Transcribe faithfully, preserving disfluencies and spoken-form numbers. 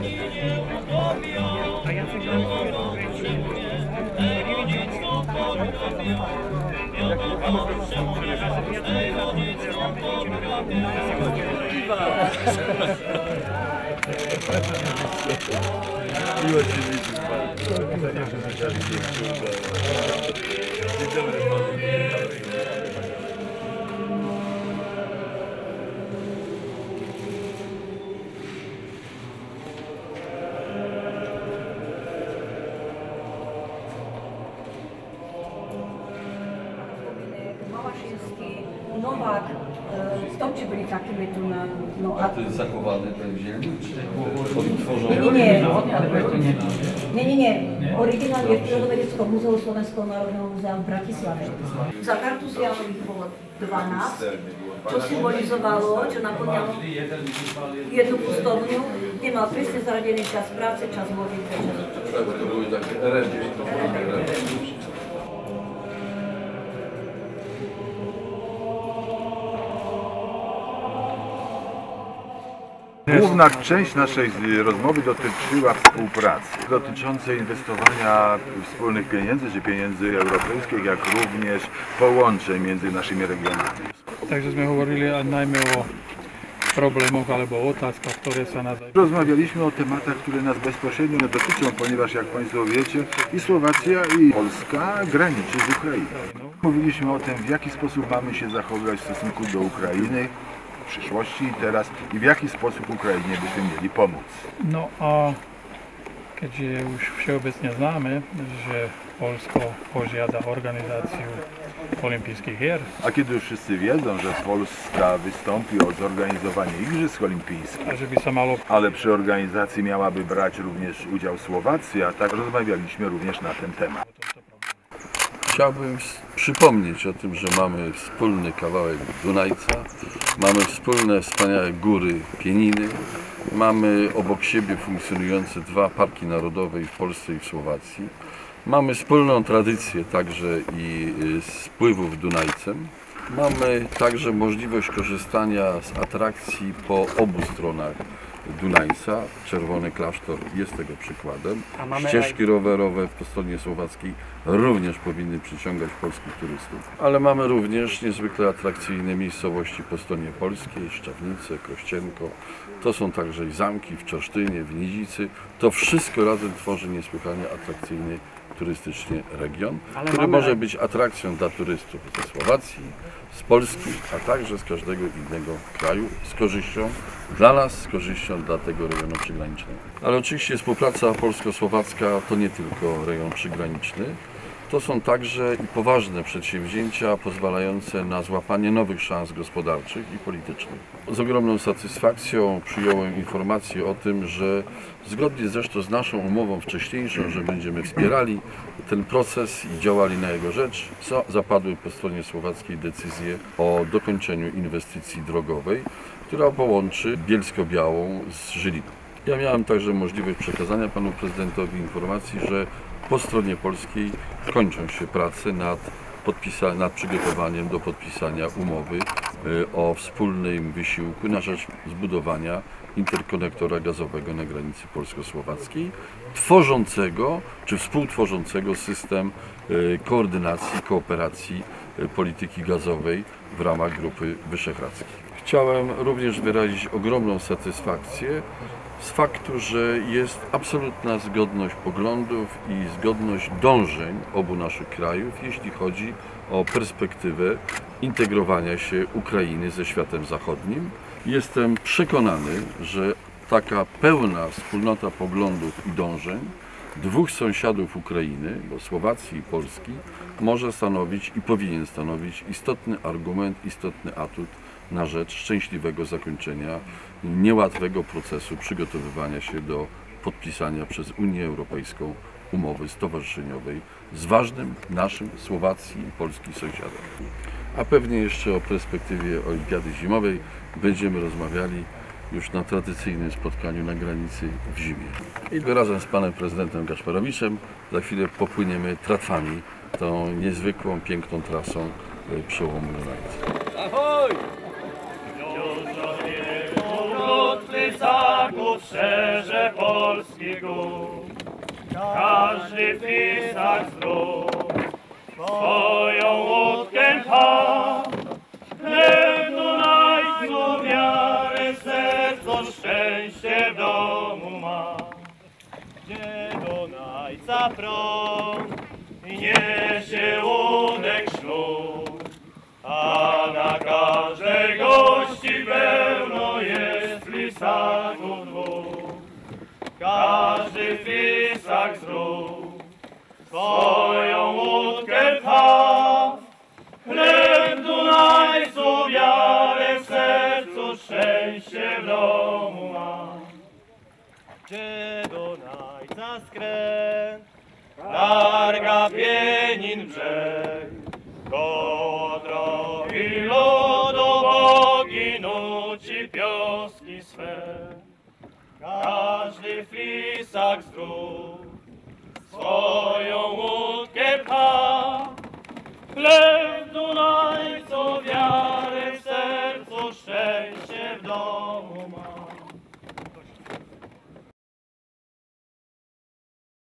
Miło Cię widzieć bardzo. Dzień dobry panu. Nowak, stopci byli takimi tu na... No, a... To jest zachowany ten zielnik, czy odtworzony? Nie, nie, nie, nie, nie. Oryginał je w Prírodovedeckom múzeu Slovenského národného múzea v Bratislave. Za Kartuzianových bolo dvanásť, čo symbolizovalo, čo naplňalo jednu pustovňu, kde mal presne zaradený čas práce, čas modlitby, čas... Tak, to były takie eremie. Główna część naszej rozmowy dotyczyła współpracy, dotyczącej inwestowania wspólnych pieniędzy, czy pieniędzy europejskich, jak również połączeń między naszymi regionami. Takže sme hovorili najmä o problémoch alebo otázkach, ktoré sa nás... Rozmawialiśmy o tematach, które nas bezpośrednio dotyczą, ponieważ jak Państwo wiecie, i Słowacja, i Polska graniczy z Ukrainą. Mówiliśmy o tym, w jaki sposób mamy się zachowywać w stosunku do Ukrainy, w przyszłości i teraz, i w jaki sposób Ukrainie byśmy mieli pomóc. No a keďže je už všeobecne známe, že Polsko požiada organizáciu olympijskich hier. A kiedy już wszyscy wiedzą, że Polska wystąpi o zorganizowanie Igrzysk Olimpijskich, A že by sa malo... ale przy organizacji miałaby brać również udział Słowacja, tak rozmawialiśmy również na ten temat. Chciałbym przypomnieć o tym, że mamy wspólny kawałek Dunajca, mamy wspólne wspaniałe góry Pieniny, mamy obok siebie funkcjonujące dwa parki narodowe i w Polsce i w Słowacji. Mamy wspólną tradycję także i spływów Dunajcem. Mamy także możliwość korzystania z atrakcji po obu stronach Dunajca. Czerwony Klasztor jest tego przykładem. Ścieżki rowerowe po stronie słowackiej również powinny przyciągać polskich turystów. Ale mamy również niezwykle atrakcyjne miejscowości po stronie polskiej, Szczawnice, Kościenko. To są także i zamki w Czorsztynie, w Nidzicy. To wszystko razem tworzy niesłychanie atrakcyjny turystycznie region, Ale który mamy... może być atrakcją dla turystów ze Słowacji, z Polski, a także z każdego innego kraju, z korzyścią dla nas, z korzyścią dla tego rejonu przygranicznego. Ale oczywiście współpraca polsko-słowacka to nie tylko rejon przygraniczny, to są także i poważne przedsięwzięcia pozwalające na złapanie nowych szans gospodarczych i politycznych. Z ogromną satysfakcją przyjąłem informację o tym, że zgodnie zresztą z naszą umową wcześniejszą, że będziemy wspierali ten proces i działali na jego rzecz, zapadły po stronie słowackiej decyzje o dokończeniu inwestycji drogowej, która połączy Bielsko-Białą z Żyliną. Ja miałem także możliwość przekazania panu prezydentowi informacji, że po stronie polskiej kończą się prace nad, podpisa- nad przygotowaniem do podpisania umowy o wspólnym wysiłku na rzecz zbudowania interkonektora gazowego na granicy polsko-słowackiej, tworzącego czy współtworzącego system koordynacji, kooperacji polityki gazowej w ramach Grupy Wyszehradzkiej. Chciałem również wyrazić ogromną satysfakcję z faktu, że jest absolutna zgodność poglądów i zgodność dążeń obu naszych krajów, jeśli chodzi o perspektywę integrowania się Ukrainy ze światem zachodnim. Jestem przekonany, że taka pełna wspólnota poglądów i dążeń dwóch sąsiadów Ukrainy, bo Słowacji i Polski, może stanowić i powinien stanowić istotny argument, istotny atut na rzecz szczęśliwego zakończenia niełatwego procesu przygotowywania się do podpisania przez Unię Europejską umowy stowarzyszeniowej z ważnym naszym Słowacji i Polski sąsiadem. A pewnie jeszcze o perspektywie Olimpiady Zimowej będziemy rozmawiali już na tradycyjnym spotkaniu na granicy w zimie. I razem z panem prezydentem Gaszparowiczem za chwilę popłyniemy tratwami tą niezwykłą, piękną trasą przełomu Dunajca. Ahoj! Za każdy pisak zdrów, swoją łódkę pcha. Chleb Dunajcu wiarę, serco szczęście w domu ma. Gdzie Dunajca prąd i niesie łódek ślub, a na każdej gości pełno jest flisaków dwóch. Każdy flisak zrób, swoją łódkę pcha. Chleb Dunajcu wiarę, w sercu szczęście w domu ma. Gdzie Dunajca skręt, targa Pienin brzeg, koło drogi lodowogi nuci pioski swe. Każdy flisak zdrów, swoją łódkę pcha. Chleb Dunajcu wiarę, w sercu szczęście w domu.